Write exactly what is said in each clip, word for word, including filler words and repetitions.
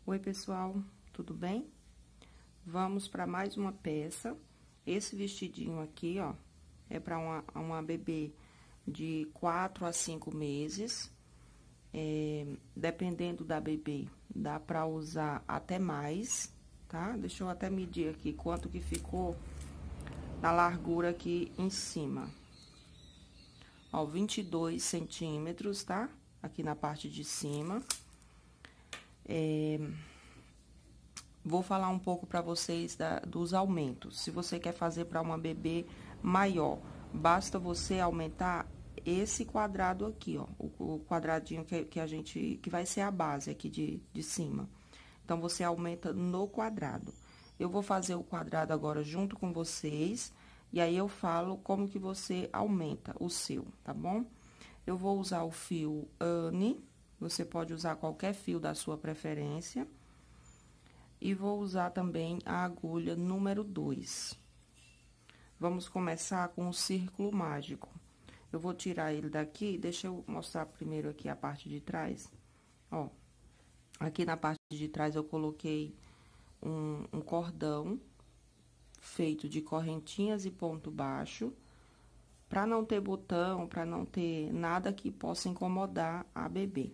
Oi, pessoal, tudo bem? Vamos para mais uma peça. Esse vestidinho aqui, ó, é para uma, uma bebê de quatro a cinco meses. É, dependendo da bebê, dá para usar até mais, tá? Deixa eu até medir aqui quanto que ficou na largura aqui em cima. Ó, vinte e dois centímetros, tá? Aqui na parte de cima. É... Vou falar um pouco para vocês da, dos aumentos. Se você quer fazer para uma bebê maior, basta você aumentar esse quadrado aqui, ó. O, o quadradinho que, que a gente, que vai ser a base aqui de, de cima. Então, você aumenta no quadrado. Eu vou fazer o quadrado agora junto com vocês, e aí eu falo como que você aumenta o seu, tá bom? Eu vou usar o fio Anne, você pode usar qualquer fio da sua preferência. E vou usar também a agulha número dois. Vamos começar com o círculo mágico. Eu vou tirar ele daqui, deixa eu mostrar primeiro aqui a parte de trás. Ó, aqui na parte de trás eu coloquei um, um cordão feito de correntinhas e ponto baixo, para não ter botão, para não ter nada que possa incomodar a bebê.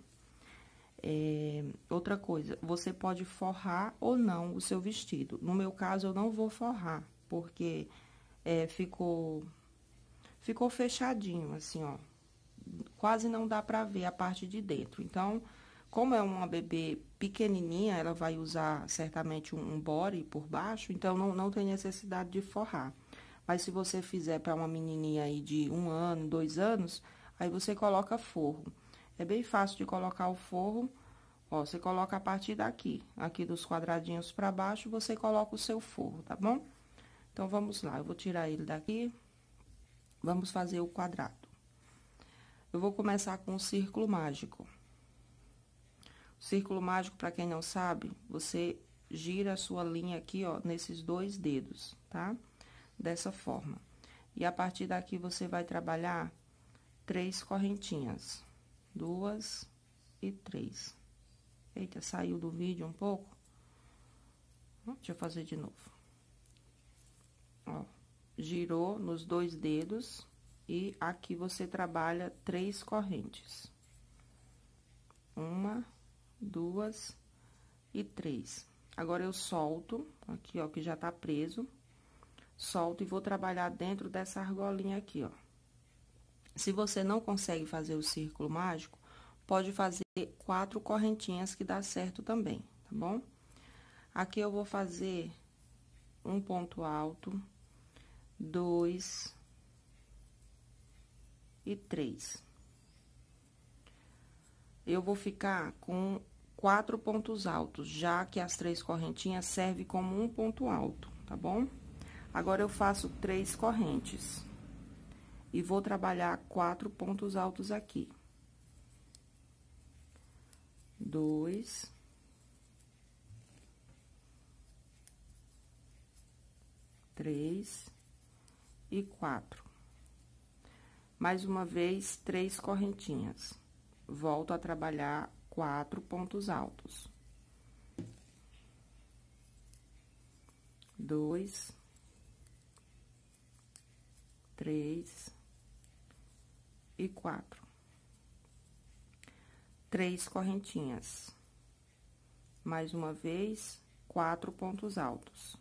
É, outra coisa, você pode forrar ou não o seu vestido. No meu caso, eu não vou forrar, porque é, ficou, ficou fechadinho, assim, ó. Quase não dá pra ver a parte de dentro. Então, como é uma bebê pequenininha, ela vai usar certamente um, um body por baixo, então não, não tem necessidade de forrar. Mas se você fizer para uma menininha aí de um ano, dois anos, aí você coloca forro. É bem fácil de colocar o forro, ó, você coloca a partir daqui, aqui dos quadradinhos para baixo, você coloca o seu forro, tá bom? Então, vamos lá, eu vou tirar ele daqui, vamos fazer o quadrado. Eu vou começar com o círculo mágico. O círculo mágico, para quem não sabe, você gira a sua linha aqui, ó, nesses dois dedos, tá? Dessa forma. E a partir daqui, você vai trabalhar três correntinhas. Duas e três. Eita, saiu do vídeo um pouco. Deixa eu fazer de novo. Ó, girou nos dois dedos e aqui você trabalha três correntes. Uma, duas e três. Agora, eu solto, aqui, ó, que já tá preso. Solto e vou trabalhar dentro dessa argolinha aqui, ó. Se você não consegue fazer o círculo mágico, pode fazer quatro correntinhas que dá certo também, tá bom? Aqui eu vou fazer um ponto alto, dois e três. Eu vou ficar com quatro pontos altos, já que as três correntinhas servem como um ponto alto, tá bom? Agora, eu faço três correntes. E vou trabalhar quatro pontos altos aqui. Dois. Três. E quatro. Mais uma vez, três correntinhas. Volto a trabalhar quatro pontos altos. Dois. Três. E quatro. Três correntinhas. Mais uma vez, quatro pontos altos.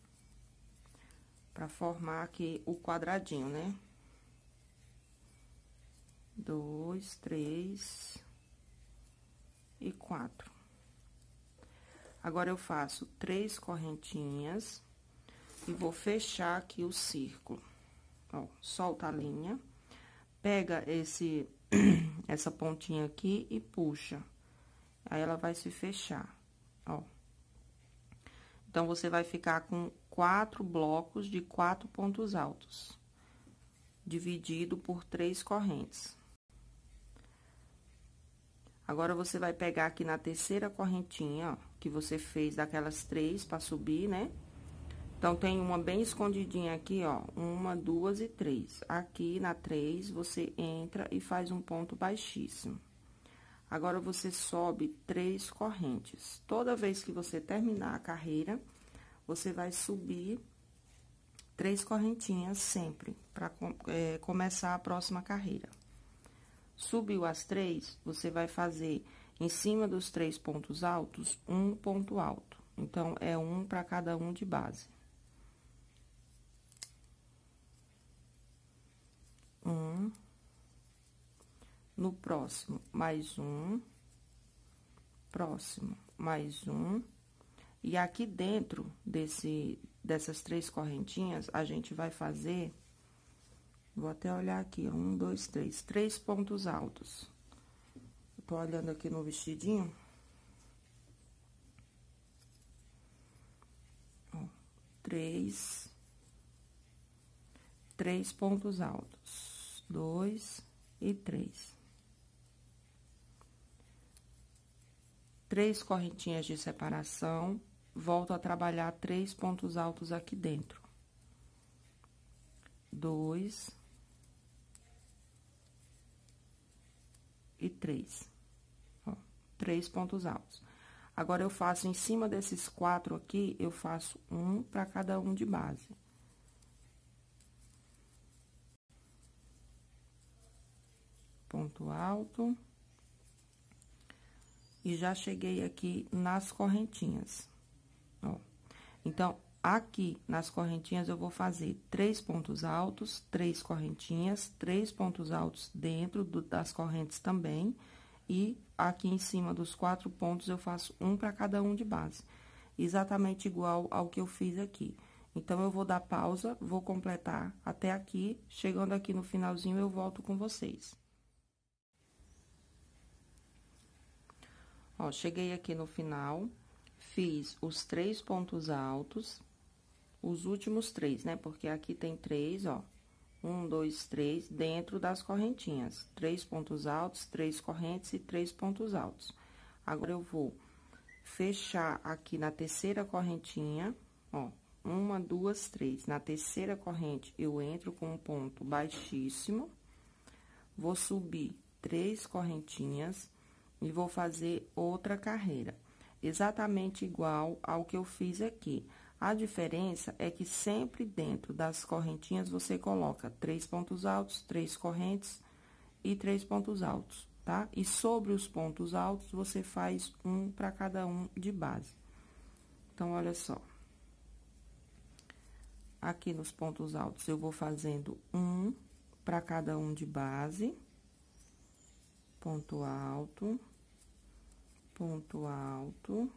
Pra formar aqui o quadradinho, né? Dois, três e quatro. Agora, eu faço três correntinhas e vou fechar aqui o círculo. Ó, solta a linha. Pega esse, essa pontinha aqui e puxa. Aí, ela vai se fechar, ó. Então, você vai ficar com quatro blocos de quatro pontos altos, dividido por três correntes. Agora, você vai pegar aqui na terceira correntinha, ó, que você fez daquelas três para subir, né? Então, tem uma bem escondidinha aqui, ó, uma, duas e três. Aqui, na três, você entra e faz um ponto baixíssimo. Agora, você sobe três correntes. Toda vez que você terminar a carreira, você vai subir três correntinhas sempre, para é, começar a próxima carreira. Subiu as três, você vai fazer em cima dos três pontos altos, um ponto alto. Então, é um para cada um de base. Um. No próximo, mais um. Próximo, mais um. E aqui dentro desse, dessas três correntinhas, a gente vai fazer... Vou até olhar aqui, ó, um, dois, três. Três pontos altos. Eu tô olhando aqui no vestidinho. Ó, três. Três pontos altos. Dois e três. Três correntinhas de separação. Volto a trabalhar três pontos altos aqui dentro. Dois. E três. Ó, três pontos altos. Agora, eu faço em cima desses quatro aqui, eu faço um para cada um de base. Ponto alto. E já cheguei aqui nas correntinhas. Ó. Então, aqui nas correntinhas, eu vou fazer três pontos altos, três correntinhas, três pontos altos dentro do, das correntes também. E aqui em cima dos quatro pontos, eu faço um para cada um de base. Exatamente igual ao que eu fiz aqui. Então, eu vou dar pausa, vou completar até aqui. Chegando aqui no finalzinho, eu volto com vocês. Ó, cheguei aqui no final, fiz os três pontos altos, os últimos três, né? Porque aqui tem três, ó. Um, dois, três, dentro das correntinhas. Três pontos altos, três correntes e três pontos altos. Agora, eu vou fechar aqui na terceira correntinha, ó. Uma, duas, três. Na terceira corrente, eu entro com um ponto baixíssimo. Vou subir três correntinhas e vou fazer outra carreira. Exatamente igual ao que eu fiz aqui. A diferença é que sempre dentro das correntinhas você coloca três pontos altos, três correntes e três pontos altos, tá? E sobre os pontos altos, você faz um para cada um de base. Então, olha só. Aqui nos pontos altos, eu vou fazendo um para cada um de base. Ponto alto, ponto alto.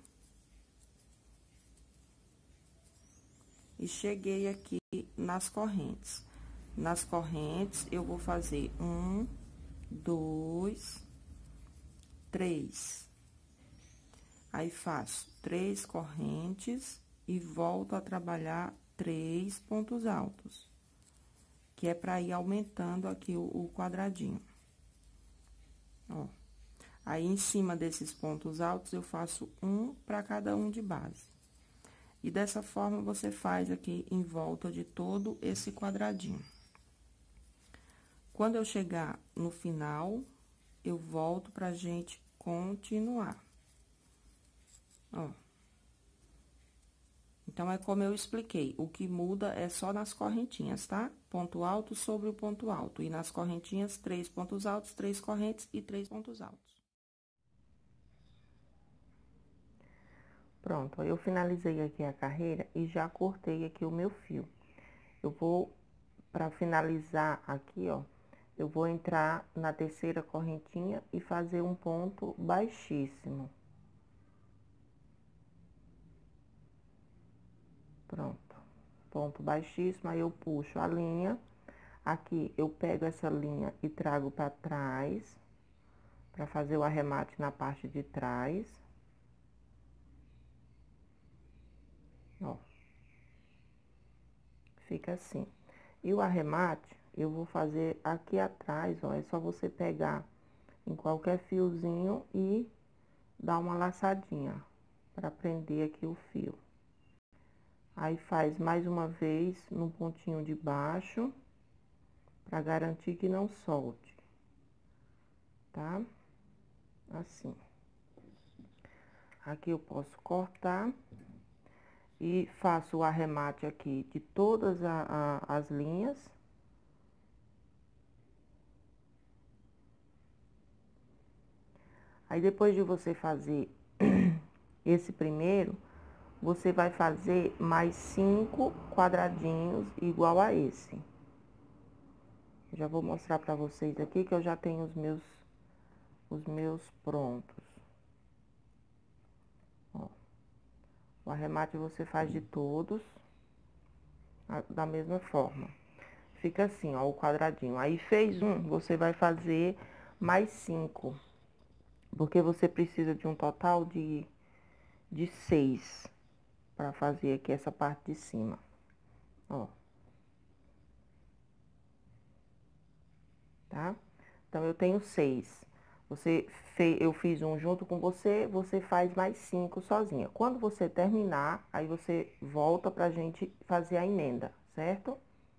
E cheguei aqui nas correntes. Nas correntes, eu vou fazer um, dois, três. Aí, faço três correntes e volto a trabalhar três pontos altos. Que é para ir aumentando aqui o, o quadradinho. Ó. Aí, em cima desses pontos altos, eu faço um para cada um de base. E dessa forma, você faz aqui em volta de todo esse quadradinho. Quando eu chegar no final, eu volto pra gente continuar. Ó. Então, é como eu expliquei, o que muda é só nas correntinhas, tá? Ponto alto sobre o ponto alto. E nas correntinhas, três pontos altos, três correntes e três pontos altos. Pronto, eu finalizei aqui a carreira e já cortei aqui o meu fio. Eu vou, para finalizar aqui, ó, eu vou entrar na terceira correntinha e fazer um ponto baixíssimo. Pronto, ponto baixíssimo, aí eu puxo a linha. Aqui, eu pego essa linha e trago para trás, para fazer o arremate na parte de trás. Ó. Fica assim. E o arremate, eu vou fazer aqui atrás, ó. É só você pegar em qualquer fiozinho e dar uma laçadinha para prender aqui o fio. Aí, faz mais uma vez no pontinho de baixo, para garantir que não solte, tá? assim. Aqui eu posso cortar e faço o arremate aqui de todas a, a, as linhas. Aí, depois de você fazer esse primeiro, você vai fazer mais cinco quadradinhos igual a esse. Já vou mostrar pra vocês aqui que eu já tenho os meus, os meus prontos. Ó, o arremate você faz de todos da mesma forma. Fica assim, ó, o quadradinho. Aí, fez um, você vai fazer mais cinco. Porque você precisa de um total de, de seis para fazer aqui essa parte de cima. Ó. Tá? Então, eu tenho seis. Você fez, eu fiz um junto com você, você faz mais cinco sozinha. Quando você terminar, aí você volta pra gente fazer a emenda, certo?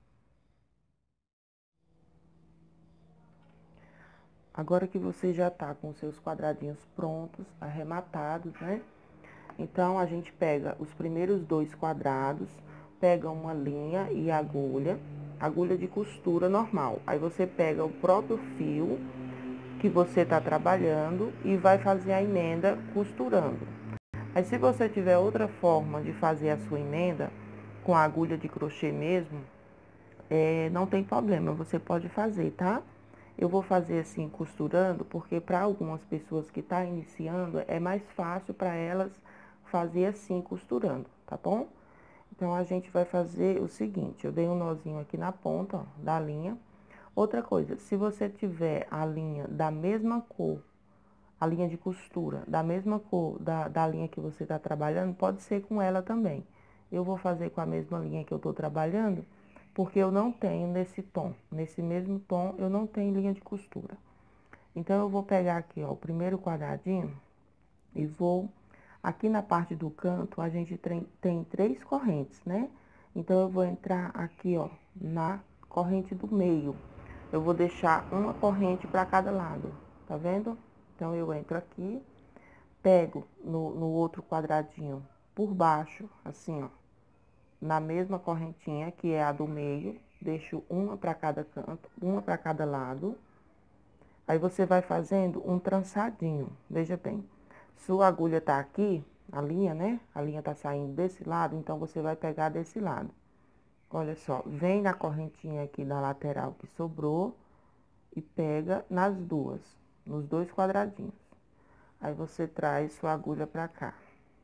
Agora que você já tá com os seus quadradinhos prontos, arrematados, né? Então, a gente pega os primeiros dois quadrados, pega uma linha e agulha, agulha de costura normal. Aí, você pega o próprio fio que você tá trabalhando e vai fazer a emenda costurando. Aí, se você tiver outra forma de fazer a sua emenda, com a agulha de crochê mesmo, é, não tem problema, você pode fazer, tá? Eu vou fazer assim, costurando, porque para algumas pessoas que estão iniciando, é mais fácil para elas fazer assim, costurando, tá bom? Então, a gente vai fazer o seguinte, eu dei um nozinho aqui na ponta, ó, da linha. Outra coisa, se você tiver a linha da mesma cor, a linha de costura, da mesma cor da, da linha que você está trabalhando, pode ser com ela também. Eu vou fazer com a mesma linha que eu estou trabalhando, porque eu não tenho nesse tom, nesse mesmo tom, eu não tenho linha de costura. Então, eu vou pegar aqui, ó, o primeiro quadradinho e vou... Aqui na parte do canto, a gente tem, tem três correntes, né? Então, eu vou entrar aqui, ó, na corrente do meio. Eu vou deixar uma corrente para cada lado, tá vendo? Então, eu entro aqui, pego no, no outro quadradinho por baixo, assim, ó, na mesma correntinha, que é a do meio, deixo uma para cada canto, uma para cada lado. Aí, você vai fazendo um trançadinho, veja bem. Sua agulha tá aqui, a linha, né? A linha tá saindo desse lado, então, você vai pegar desse lado. Olha só, vem na correntinha aqui da lateral que sobrou e pega nas duas, nos dois quadradinhos. Aí, você traz sua agulha pra cá.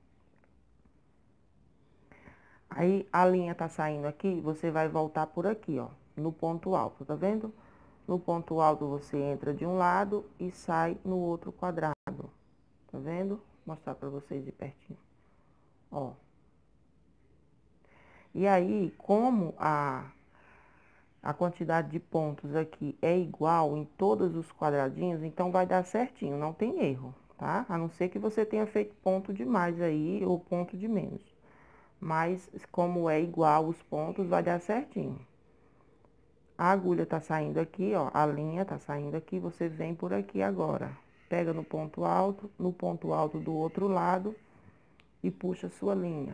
Aí, a linha tá saindo aqui, você vai voltar por aqui, ó, no ponto alto, tá vendo? No ponto alto, você entra de um lado e sai no outro quadrado, tá vendo? Vou mostrar pra vocês de pertinho, ó. E aí, como a, a quantidade de pontos aqui é igual em todos os quadradinhos, então vai dar certinho, não tem erro, tá? A não ser que você tenha feito ponto demais aí ou ponto de menos. Mas, como é igual os pontos, vai dar certinho. A agulha tá saindo aqui, ó, a linha tá saindo aqui, você vem por aqui agora. Pega no ponto alto, no ponto alto do outro lado e puxa a sua linha.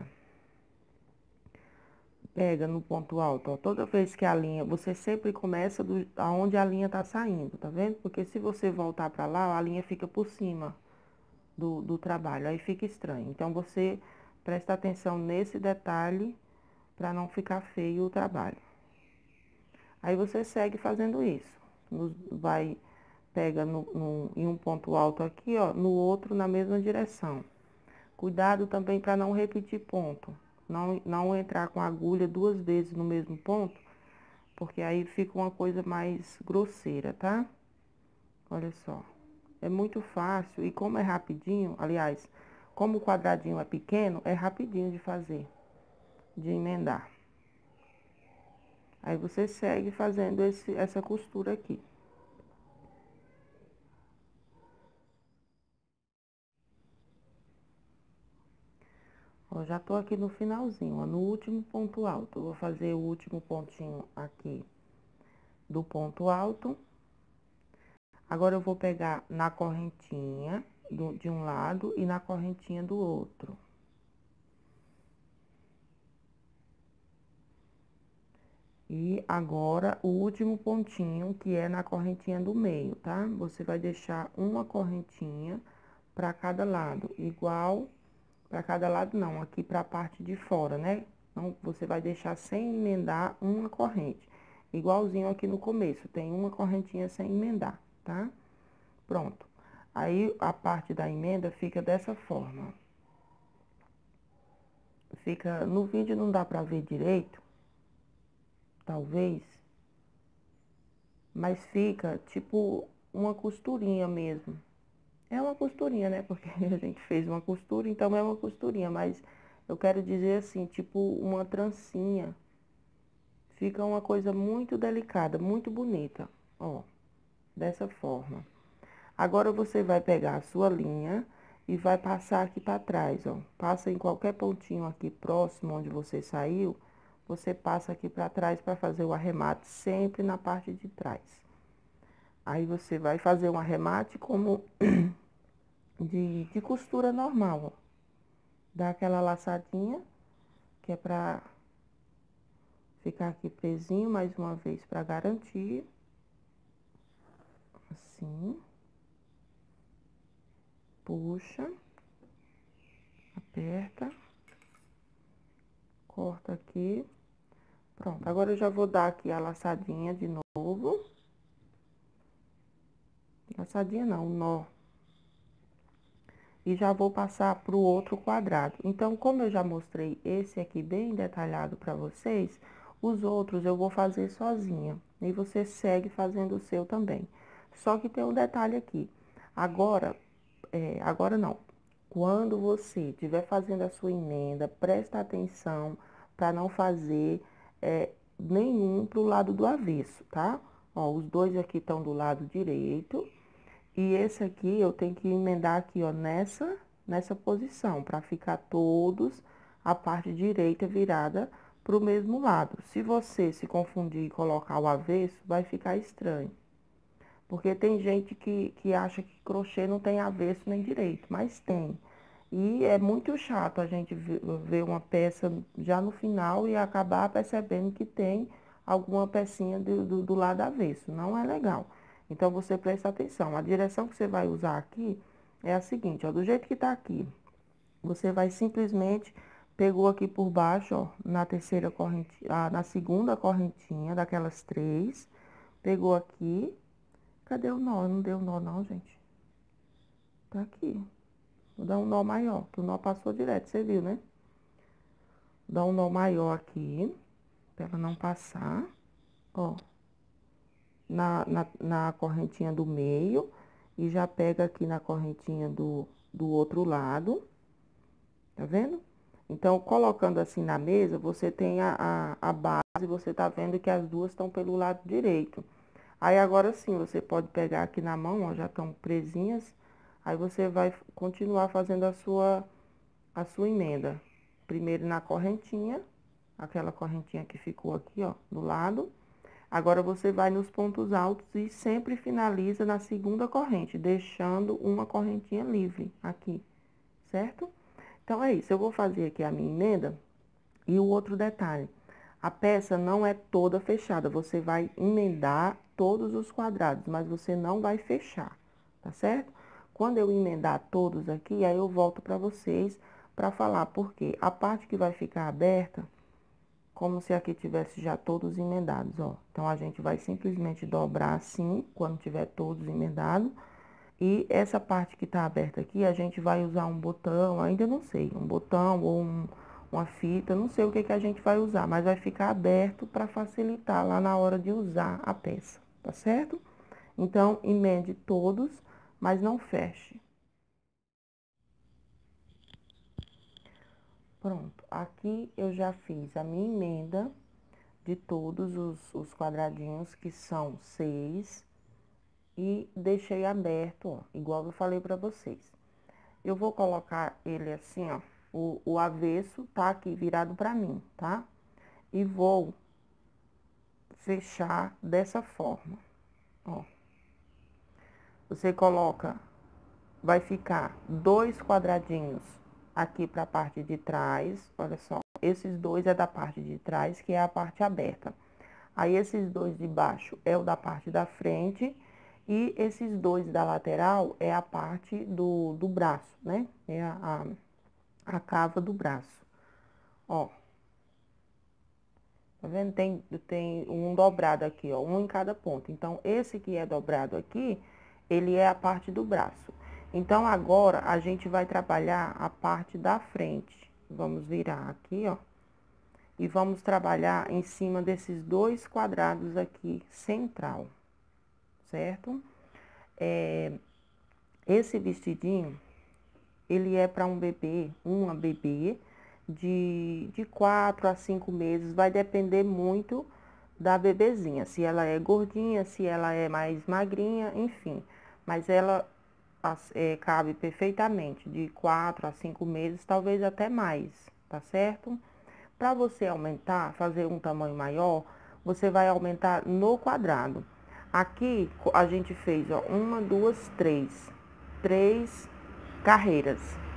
Pega no ponto alto, ó, toda vez que a linha, você sempre começa do, aonde a linha tá saindo, tá vendo? Porque se você voltar pra lá, a linha fica por cima do, do trabalho, aí fica estranho. Então, você presta atenção nesse detalhe pra não ficar feio o trabalho. Aí, você segue fazendo isso. Nos, vai, pega no, no, em um ponto alto aqui, ó, no outro na mesma direção. Cuidado também para não repetir ponto. Não, não entrar com a agulha duas vezes no mesmo ponto, porque aí fica uma coisa mais grosseira, tá? Olha só. É muito fácil e como é rapidinho, aliás, como o quadradinho é pequeno, é rapidinho de fazer, de emendar. Aí, você segue fazendo esse, essa costura aqui. Ó, já tô aqui no finalzinho, ó, no último ponto alto. Eu vou fazer o último pontinho aqui do ponto alto. Agora, eu vou pegar na correntinha do, de um lado e na correntinha do outro. E agora, o último pontinho, que é na correntinha do meio, tá? Você vai deixar uma correntinha para cada lado, igual para cada lado não, aqui para a parte de fora, né? Então, você vai deixar sem emendar uma corrente. Igualzinho aqui no começo, tem uma correntinha sem emendar, tá? Pronto. Aí, a parte da emenda fica dessa forma. Fica, no vídeo não dá pra ver direito, talvez, mas fica tipo uma costurinha mesmo. É uma costurinha, né? Porque a gente fez uma costura, então é uma costurinha, mas eu quero dizer assim, tipo uma trancinha. Fica uma coisa muito delicada, muito bonita, ó, dessa forma. Agora, você vai pegar a sua linha e vai passar aqui pra trás, ó. Passa em qualquer pontinho aqui próximo onde você saiu, você passa aqui pra trás pra fazer o arremate sempre na parte de trás. Aí, você vai fazer um arremate como de, de costura normal, ó. Dá aquela laçadinha, que é pra ficar aqui presinho mais uma vez pra garantir. Assim. Puxa. Aperta. Corta aqui. Pronto, agora eu já vou dar aqui a laçadinha de novo. Laçadinha não, nó. E já vou passar pro outro quadrado. Então, como eu já mostrei esse aqui bem detalhado pra vocês, os outros eu vou fazer sozinha. E você segue fazendo o seu também. Só que tem um detalhe aqui. Agora, é, agora não. Quando você estiver fazendo a sua emenda, presta atenção para não fazer é, nenhum pro lado do avesso, tá? Ó, os dois aqui estão do lado direito. E esse aqui eu tenho que emendar aqui, ó, nessa, nessa posição, para ficar todos a parte direita virada pro mesmo lado. Se você se confundir e colocar o avesso, vai ficar estranho. Porque tem gente que, que acha que crochê não tem avesso nem direito, mas tem. E é muito chato a gente ver uma peça já no final e acabar percebendo que tem alguma pecinha do, do, do lado avesso. Não é legal. Então, você presta atenção. A direção que você vai usar aqui é a seguinte, ó. Do jeito que tá aqui, você vai simplesmente, pegou aqui por baixo, ó, na terceira correntinha, ah, na segunda correntinha daquelas três, pegou aqui. Cadê o nó? Não deu nó não, gente. Tá aqui. Vou dar um nó maior, que o nó passou direto, você viu, né? Dá um nó maior aqui, pra ela não passar, ó. Na, na, na correntinha do meio, e já pega aqui na correntinha do, do outro lado, tá vendo? Então, colocando assim na mesa, você tem a, a, a base, você tá vendo que as duas estão pelo lado direito. Aí, agora sim, você pode pegar aqui na mão, ó, já estão presinhas. Aí, você vai continuar fazendo a sua, a sua emenda. Primeiro na correntinha, aquela correntinha que ficou aqui, ó, do lado. Agora, você vai nos pontos altos e sempre finaliza na segunda corrente, deixando uma correntinha livre aqui, certo? Então, é isso. Eu vou fazer aqui a minha emenda. E o outro detalhe, a peça não é toda fechada. Você vai emendar todos os quadrados, mas você não vai fechar, tá certo? Quando eu emendar todos aqui, aí eu volto pra vocês pra falar, porque a parte que vai ficar aberta, como se aqui tivesse já todos emendados, ó. Então, a gente vai simplesmente dobrar assim, quando tiver todos emendados. E essa parte que tá aberta aqui, a gente vai usar um botão, ainda não sei, um botão ou um, uma fita, não sei o que que a gente vai usar, mas vai ficar aberto para facilitar lá na hora de usar a peça, tá certo? Então, emende todos, mas não feche. Pronto, aqui eu já fiz a minha emenda de todos os, os quadradinhos, que são seis, e deixei aberto, ó, igual eu falei pra vocês. Eu vou colocar ele assim, ó, o, o avesso tá aqui virado pra mim, tá? E vou fechar dessa forma, ó. Você coloca, vai ficar dois quadradinhos aqui para a parte de trás, olha só. Esses dois é da parte de trás, que é a parte aberta. Aí, esses dois de baixo é o da parte da frente. E esses dois da lateral é a parte do, do braço, né? É a, a, a cava do braço. Ó. Tá vendo? Tem, tem um dobrado aqui, ó. Um em cada ponto. Então, esse que é dobrado aqui, ele é a parte do braço. Então, agora, a gente vai trabalhar a parte da frente. Vamos virar aqui, ó. E vamos trabalhar em cima desses dois quadrados aqui, central. Certo? É, esse vestidinho, ele é para um bebê, uma bebê, de, de quatro a cinco meses. Vai depender muito da bebezinha. Se ela é gordinha, se ela é mais magrinha, enfim. Mas ela é, cabe perfeitamente de quatro a cinco meses, talvez até mais, tá certo? Para você aumentar, fazer um tamanho maior, você vai aumentar no quadrado. Aqui a gente fez, ó, uma, duas, três. Três carreiras.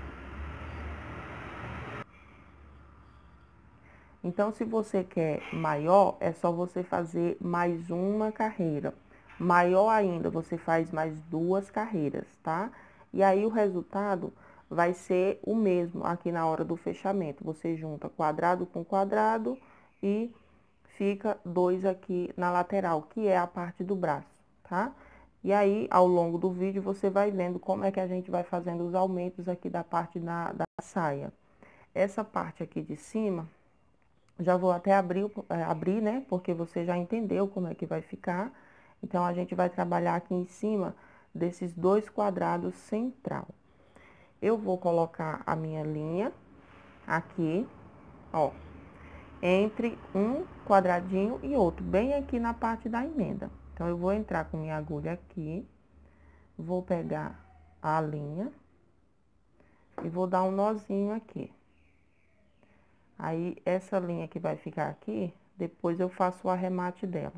Então, se você quer maior, é só você fazer mais uma carreira. Maior ainda, você faz mais duas carreiras, tá? E aí, o resultado vai ser o mesmo aqui na hora do fechamento. Você junta quadrado com quadrado e fica dois aqui na lateral, que é a parte do braço, tá? E aí, ao longo do vídeo, você vai vendo como é que a gente vai fazendo os aumentos aqui da parte da, da saia. Essa parte aqui de cima, já vou até abrir, é, abrir, né? Porque você já entendeu como é que vai ficar. Então, a gente vai trabalhar aqui em cima desses dois quadrados central. Eu vou colocar a minha linha aqui, ó, entre um quadradinho e outro, bem aqui na parte da emenda. Então, eu vou entrar com minha agulha aqui, vou pegar a linha e vou dar um nozinho aqui. Aí, essa linha que vai ficar aqui, depois eu faço o arremate dela.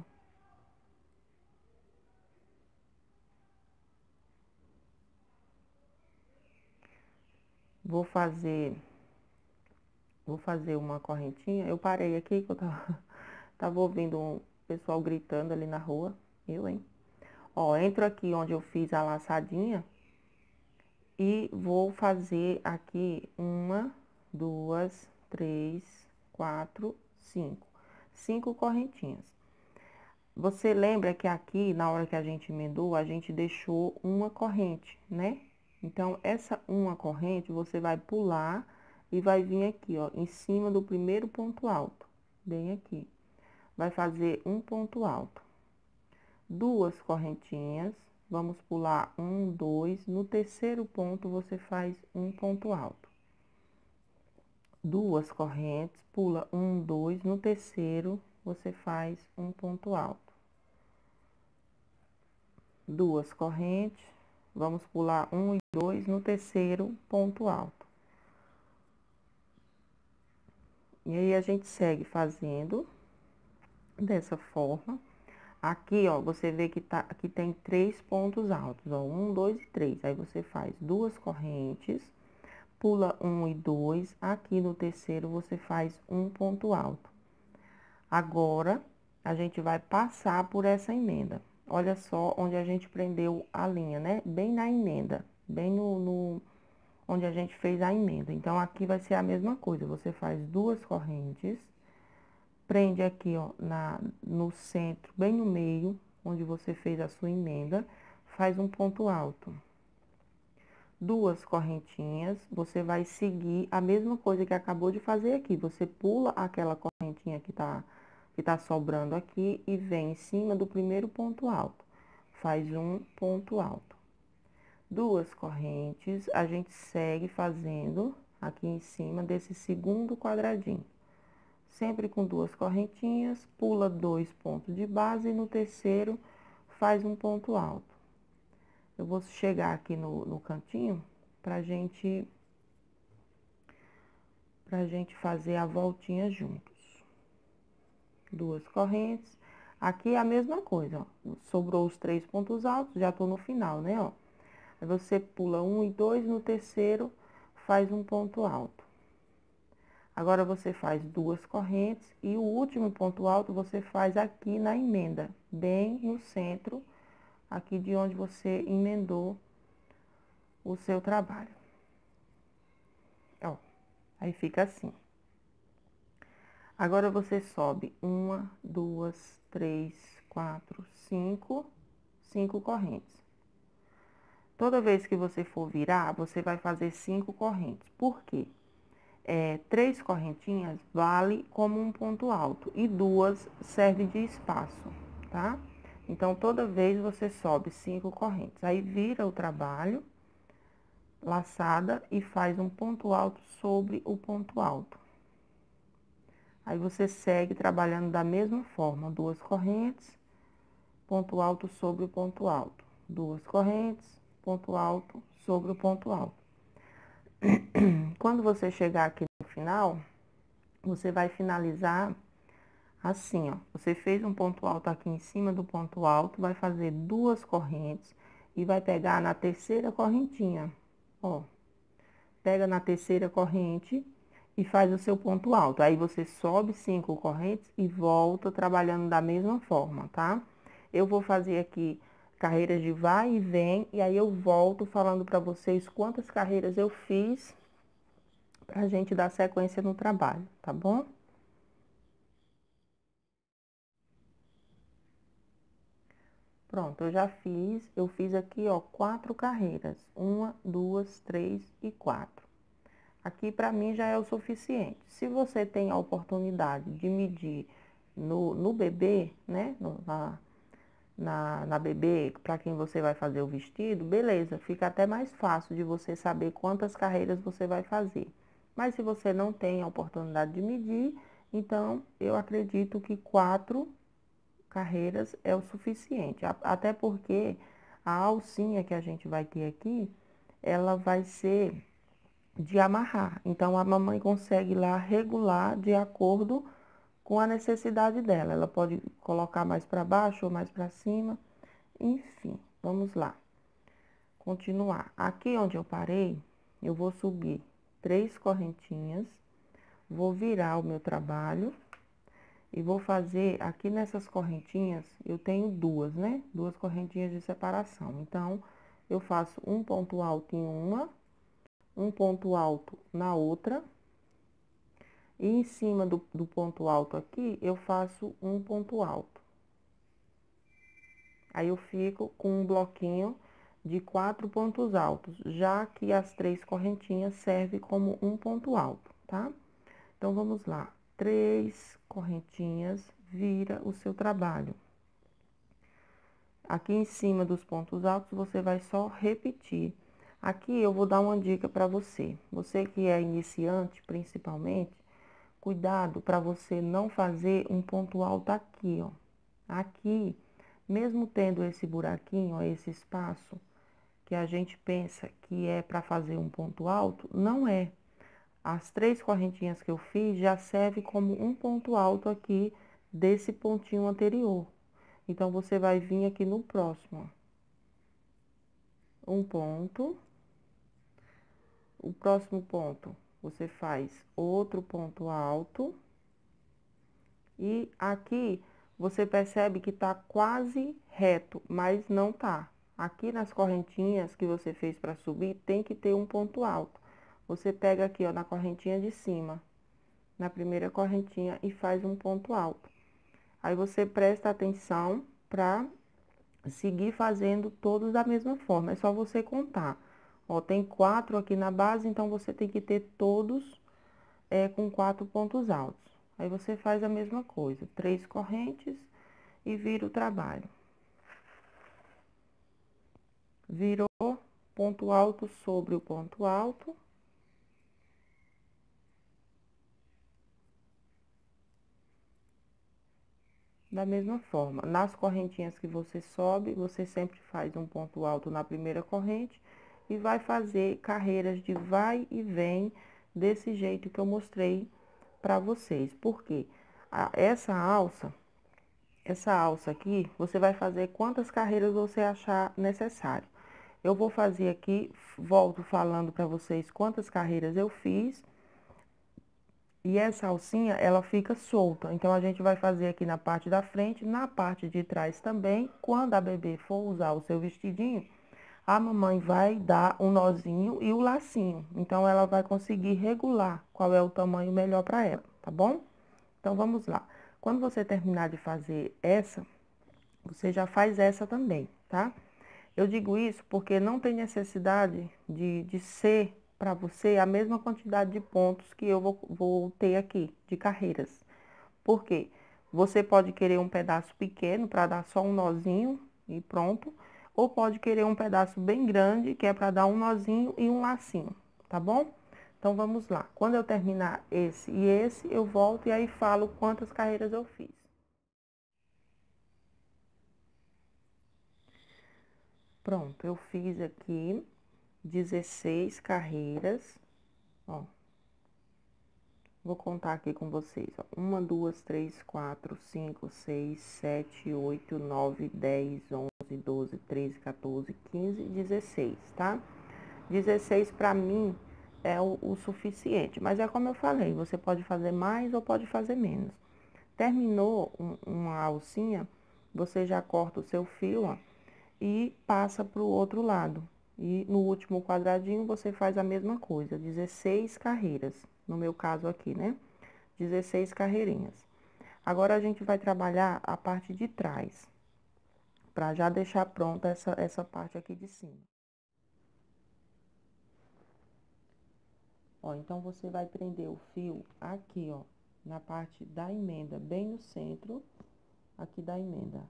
Vou fazer, vou fazer uma correntinha. Eu parei aqui, que eu tava, tava ouvindo um pessoal gritando ali na rua. Eu, hein? Ó, entro aqui onde eu fiz a laçadinha e vou fazer aqui uma, duas, três, quatro, cinco. Cinco correntinhas. Você lembra que aqui, na hora que a gente emendou, a gente deixou uma corrente, né? Então, essa uma corrente, você vai pular e vai vir aqui, ó, em cima do primeiro ponto alto, bem aqui. Vai fazer um ponto alto. Duas correntinhas, vamos pular um, dois, no terceiro ponto você faz um ponto alto. Duas correntes, pula um, dois, no terceiro você faz um ponto alto. Duas correntes, vamos pular um e dois, no terceiro ponto alto. E aí, a gente segue fazendo dessa forma. Aqui, ó, você vê que tá, aqui tem três pontos altos, ó, um, dois e três. Aí, você faz duas correntes, pula um e dois, aqui no terceiro você faz um ponto alto. Agora, a gente vai passar por essa emenda. Olha só onde a gente prendeu a linha, né? Bem na emenda, bem no, no onde a gente fez a emenda. Então, aqui vai ser a mesma coisa. Você faz duas correntes, prende aqui, ó, na, no centro, bem no meio, onde você fez a sua emenda, faz um ponto alto. Duas correntinhas, você vai seguir a mesma coisa que acabou de fazer aqui. Você pula aquela correntinha que tá, que tá sobrando aqui e vem em cima do primeiro ponto alto. Faz um ponto alto. Duas correntes, a gente segue fazendo aqui em cima desse segundo quadradinho. Sempre com duas correntinhas, pula dois pontos de base e no terceiro faz um ponto alto. Eu vou chegar aqui no, no cantinho pra gente, pra gente fazer a voltinha juntos. Duas correntes. Aqui é a mesma coisa, ó. Sobrou os três pontos altos, já tô no final, né, ó. Aí você pula um e dois, no terceiro faz um ponto alto. Agora, você faz duas correntes e o último ponto alto você faz aqui na emenda, bem no centro, aqui de onde você emendou o seu trabalho. Ó, aí fica assim. Agora, você sobe uma, duas, três, quatro, cinco, cinco correntes. Toda vez que você for virar, você vai fazer cinco correntes. Por quê? É, três correntinhas vale como um ponto alto e duas serve de espaço, tá? Então, toda vez você sobe cinco correntes. Aí, vira o trabalho, laçada, e faz um ponto alto sobre o ponto alto. Aí, você segue trabalhando da mesma forma, duas correntes, ponto alto sobre o ponto alto. Duas correntes, ponto alto sobre o ponto alto. Quando você chegar aqui no final, você vai finalizar assim, ó. Você fez um ponto alto aqui em cima do ponto alto, vai fazer duas correntes e vai pegar na terceira correntinha, ó. Pega na terceira corrente e faz o seu ponto alto. Aí, você sobe cinco correntes e volta trabalhando da mesma forma, tá? Eu vou fazer aqui carreiras de vai e vem, e aí eu volto falando pra vocês quantas carreiras eu fiz pra gente dar sequência no trabalho, tá bom? Pronto, eu já fiz, eu fiz aqui, ó, quatro carreiras. Uma, duas, três e quatro. Aqui, pra mim, já é o suficiente. Se você tem a oportunidade de medir no, no bebê, né, no, na, na, na bebê, pra quem você vai fazer o vestido, beleza, fica até mais fácil de você saber quantas carreiras você vai fazer. Mas se você não tem a oportunidade de medir, então, eu acredito que quatro carreiras é o suficiente. Até porque a alcinha que a gente vai ter aqui, ela vai ser de amarrar. Então, a mamãe consegue lá regular de acordo com a necessidade dela. Ela pode colocar mais para baixo ou mais para cima. Enfim, vamos lá. Continuar. Aqui onde eu parei, eu vou subir três correntinhas, vou virar o meu trabalho e vou fazer aqui nessas correntinhas, eu tenho duas, né? Duas correntinhas de separação. Então, eu faço um ponto alto em uma, um ponto alto na outra, e em cima do, do ponto alto aqui, eu faço um ponto alto. Aí, eu fico com um bloquinho de quatro pontos altos, já que as três correntinhas servem como um ponto alto, tá? Então, vamos lá. Três correntinhas, vira o seu trabalho. Aqui em cima dos pontos altos, você vai só repetir. Aqui eu vou dar uma dica para você. Você que é iniciante, principalmente, cuidado para você não fazer um ponto alto aqui, ó. Aqui, mesmo tendo esse buraquinho, ó, esse espaço, que a gente pensa que é para fazer um ponto alto, não é. As três correntinhas que eu fiz já serve como um ponto alto aqui desse pontinho anterior. Então, você vai vir aqui no próximo, ó. Um ponto. O próximo ponto, você faz outro ponto alto. E aqui, você percebe que tá quase reto, mas não tá. Aqui nas correntinhas que você fez para subir, tem que ter um ponto alto. Você pega aqui, ó, na correntinha de cima, na primeira correntinha, e faz um ponto alto. Aí, você presta atenção para seguir fazendo todos da mesma forma. É só você contar. Ó, tem quatro aqui na base, então você tem que ter todos é, com quatro pontos altos. Aí, você faz a mesma coisa. Três correntes e vira o trabalho. Virou, ponto alto sobre o ponto alto. Da mesma forma, nas correntinhas que você sobe, você sempre faz um ponto alto na primeira corrente e vai fazer carreiras de vai e vem desse jeito que eu mostrei para vocês. Por quê? A, essa alça, essa alça aqui, você vai fazer quantas carreiras você achar necessário. Eu vou fazer aqui, volto falando para vocês quantas carreiras eu fiz. E essa alcinha, ela fica solta. Então, a gente vai fazer aqui na parte da frente, na parte de trás também. Quando a bebê for usar o seu vestidinho, a mamãe vai dar um nozinho e o lacinho. Então, ela vai conseguir regular qual é o tamanho melhor para ela, tá bom? Então, vamos lá. Quando você terminar de fazer essa, você já faz essa também, tá? Eu digo isso porque não tem necessidade de, de ser para você a mesma quantidade de pontos que eu vou, vou ter aqui, de carreiras. Por quê? Você pode querer um pedaço pequeno para dar só um nozinho e pronto. Ou pode querer um pedaço bem grande, que é para dar um nozinho e um lacinho, tá bom? Então, vamos lá. Quando eu terminar esse e esse, eu volto e aí falo quantas carreiras eu fiz. Pronto, eu fiz aqui dezesseis carreiras, ó. Vou contar aqui com vocês, ó. Uma, duas, três, quatro, cinco, seis, sete, oito, nove, dez, onze, doze, treze, quatorze, quinze, dezesseis, tá? dezesseis pra mim é o, o suficiente, mas é como eu falei, você pode fazer mais ou pode fazer menos. Terminou um, uma alcinha, você já corta o seu fio, ó, e passa pro outro lado. E no último quadradinho você faz a mesma coisa, dezesseis carreiras, no meu caso aqui, né? dezesseis carreirinhas. Agora a gente vai trabalhar a parte de trás, para já deixar pronta essa, essa parte aqui de cima. Ó, então você vai prender o fio aqui, ó, na parte da emenda, bem no centro, aqui da emenda.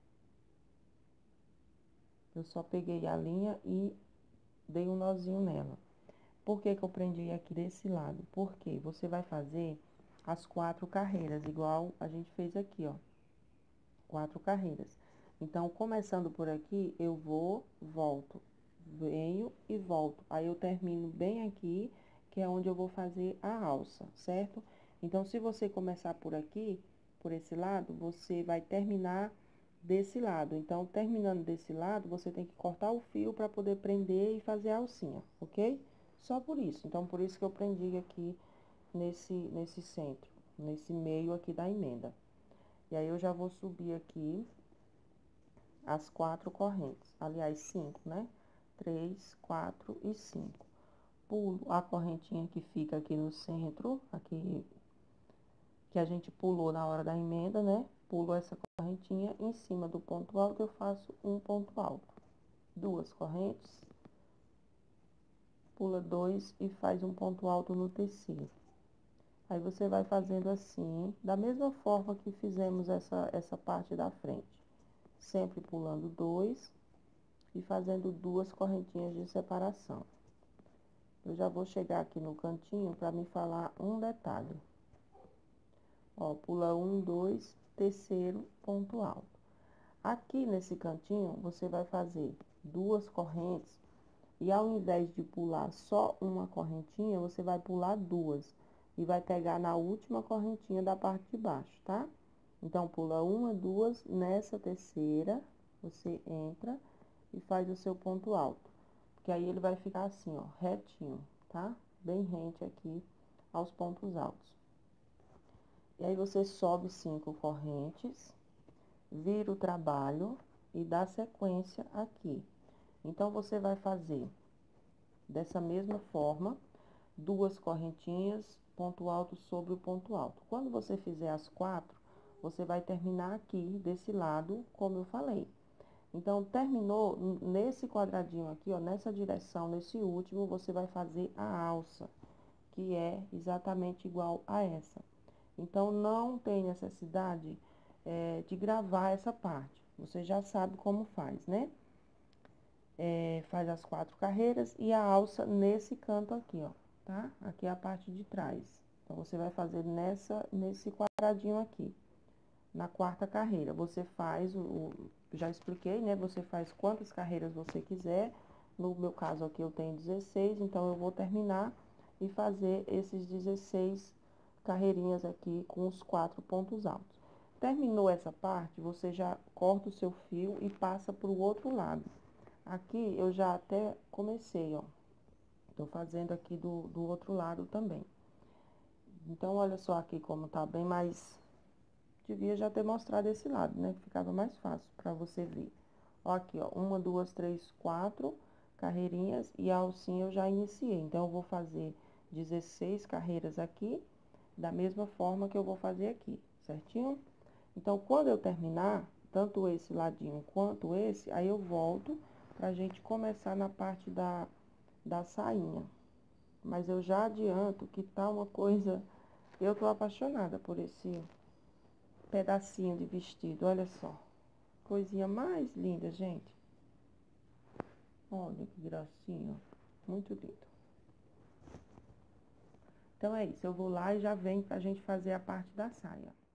Eu só peguei a linha e dei um nozinho nela. Por que que eu prendi aqui desse lado? Porque você vai fazer as quatro carreiras, igual a gente fez aqui, ó. Quatro carreiras. Então, começando por aqui, eu vou, volto, venho e volto. Aí, eu termino bem aqui, que é onde eu vou fazer a alça, certo? Então, se você começar por aqui, por esse lado, você vai terminar desse lado. Então, terminando desse lado, você tem que cortar o fio para poder prender e fazer a alcinha, ok? Só por isso. Então, por isso que eu prendi aqui nesse, nesse centro, nesse meio aqui da emenda. E aí, eu já vou subir aqui as quatro correntes. Aliás, cinco, né? Três, quatro e cinco. Pulo a correntinha que fica aqui no centro, aqui, que a gente pulou na hora da emenda, né? Pulo essa correntinha, em cima do ponto alto, eu faço um ponto alto. Duas correntes. Pula dois e faz um ponto alto no terceiro. Aí, você vai fazendo assim, da mesma forma que fizemos essa, essa parte da frente. Sempre pulando dois e fazendo duas correntinhas de separação. Eu já vou chegar aqui no cantinho para me falar um detalhe. Ó, pula um, dois, terceiro ponto alto. Aqui nesse cantinho, você vai fazer duas correntes. E ao invés de pular só uma correntinha, você vai pular duas. E vai pegar na última correntinha da parte de baixo, tá? Então, pula uma, duas, nessa terceira, você entra e faz o seu ponto alto. Porque aí, ele vai ficar assim, ó, retinho, tá? Bem rente aqui aos pontos altos. E aí, você sobe cinco correntes, vira o trabalho e dá sequência aqui. Então, você vai fazer dessa mesma forma, duas correntinhas, ponto alto sobre o ponto alto. Quando você fizer as quatro, você vai terminar aqui, desse lado, como eu falei. Então, terminou nesse quadradinho aqui, ó, nessa direção, nesse último, você vai fazer a alça, que é exatamente igual a essa. Então, não tem necessidade é, de gravar essa parte. Você já sabe como faz, né? É, faz as quatro carreiras e a alça nesse canto aqui, ó, tá? Aqui é a parte de trás. Então, você vai fazer nessa, nesse quadradinho aqui. Na quarta carreira, você faz o, o... Já expliquei, né? Você faz quantas carreiras você quiser. No meu caso aqui, eu tenho dezesseis, então, eu vou terminar e fazer esses dezesseis carreirinhas aqui com os quatro pontos altos. terminou essa parte, você já corta o seu fio e passa pro outro lado. Aqui, eu já até comecei, ó. Tô fazendo aqui do, do outro lado também. Então, olha só aqui como tá bem mais... Devia já ter mostrado esse lado, né? Ficava mais fácil pra você ver. Ó, aqui, ó. Uma, duas, três, quatro carreirinhas e a alcinha eu já iniciei. Então, eu vou fazer dezesseis carreiras aqui, da mesma forma que eu vou fazer aqui, certinho? Então, quando eu terminar, tanto esse ladinho quanto esse, aí eu volto pra gente começar na parte da, da sainha. Mas eu já adianto que tá uma coisa... Eu tô apaixonada por esse pedacinho de vestido, olha só. Coisinha mais linda, gente. Olha que gracinha, muito lindo. Então, é isso, eu vou lá e já venho pra gente fazer a parte da saia.